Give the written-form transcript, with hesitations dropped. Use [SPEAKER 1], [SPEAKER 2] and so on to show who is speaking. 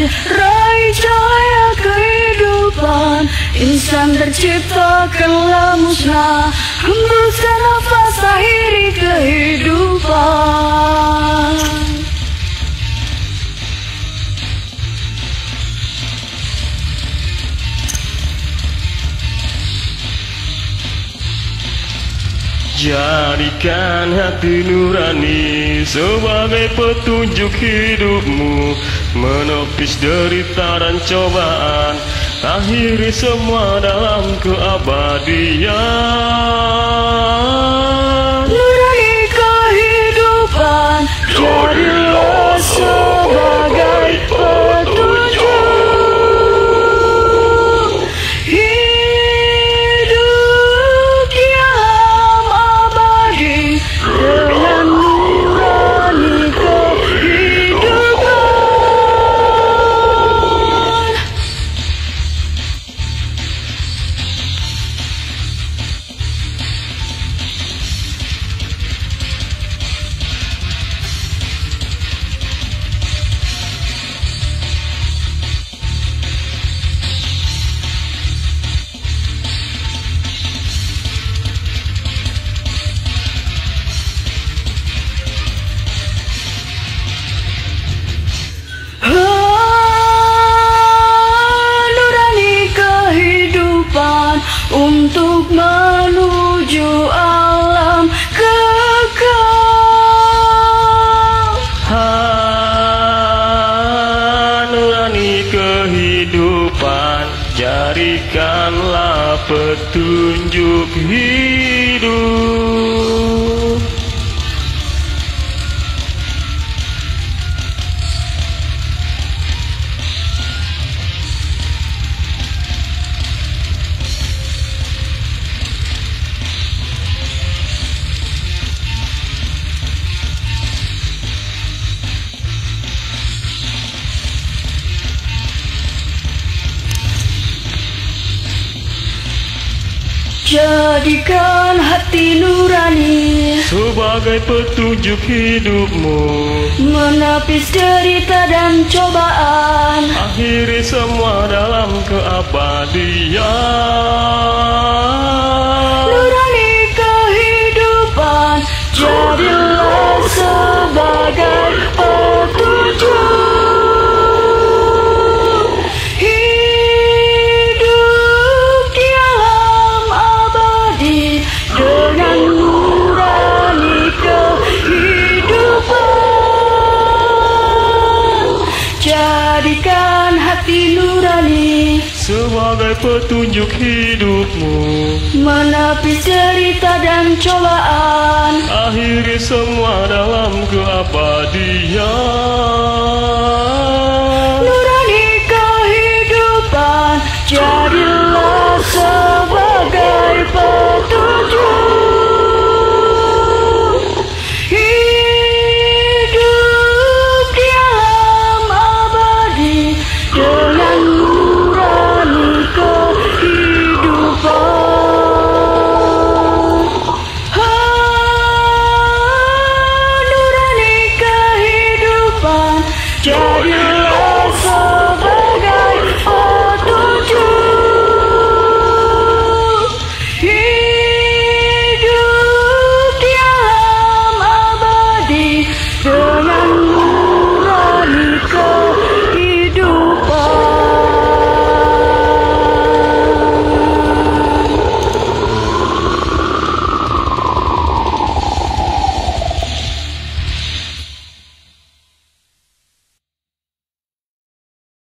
[SPEAKER 1] raih cahaya kehidupan. Insan terciptakanlah musnah, hembuskan nafas akhiri kehidupan.
[SPEAKER 2] Jadikan hati nurani sebagai petunjuk hidupmu, menepis derita dan cobaan, akhiri semua dalam keabadian.
[SPEAKER 1] Nurani kehidupan, jadilah sebagai petunjuk hidup yang abadi dengan nurani kehidupan. Nurani kehidupan untuk menuju alam kekal.
[SPEAKER 2] Nurani kehidupan, jadikanlah petunjuk hidup.
[SPEAKER 1] Jadikan hati nurani
[SPEAKER 2] sebagai petunjuk hidupmu,
[SPEAKER 1] menepis derita dan cobaan,
[SPEAKER 2] akhiri semua dalam keabadian.
[SPEAKER 1] nurani kehidupan, jadilah sebagai petunjuk hidup di alam abadi dengan nurani kehidupan. Jadikan hati nurani
[SPEAKER 2] sebagai petunjuk hidupmu,
[SPEAKER 1] menepis derita dan cobaan,
[SPEAKER 2] akhiri semua dalam keabadian.